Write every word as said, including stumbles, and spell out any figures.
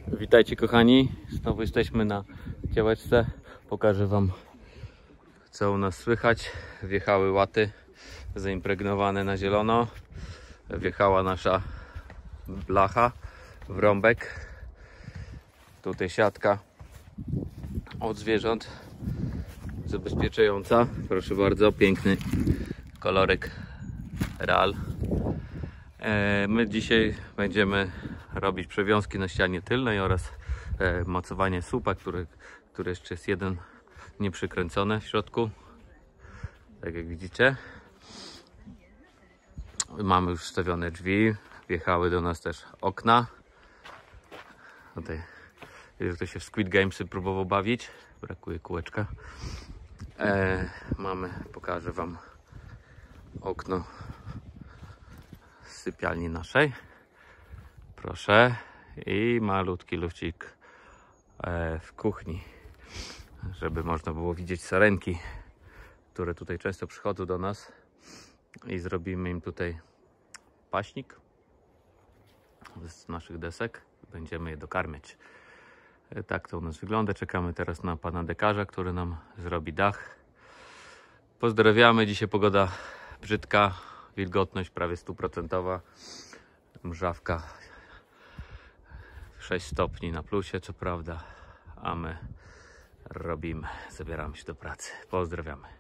Witajcie kochani, znowu jesteśmy na działeczce. Pokażę wam, co u nas słychać. Wjechały łaty zaimpregnowane na zielono. Wjechała nasza blacha w rąbek. Tutaj siatka od zwierząt zabezpieczająca. Proszę bardzo, piękny kolorek Real. My dzisiaj będziemy robić przewiązki na ścianie tylnej oraz mocowanie słupa, który, który jeszcze jest jeden nieprzykręcony w środku. Tak jak widzicie, mamy już wstawione drzwi, wjechały do nas też okna. Tutaj ktoś się w Squid Gamesy próbował bawić, brakuje kółeczka. E, mamy, pokażę wam okno z sypialni naszej. Proszę. I malutki lufcik e, w kuchni, żeby można było widzieć sarenki, które tutaj często przychodzą do nas, i zrobimy im tutaj paśnik z naszych desek. Będziemy je dokarmiać. E, tak to u nas wygląda. Czekamy teraz na pana dekarza, który nam zrobi dach. Pozdrawiamy. Dzisiaj pogoda brzydka, wilgotność prawie stuprocentowa, mrzawka sześć stopni na plusie, co prawda, a my robimy, zabieramy się do pracy. Pozdrawiamy.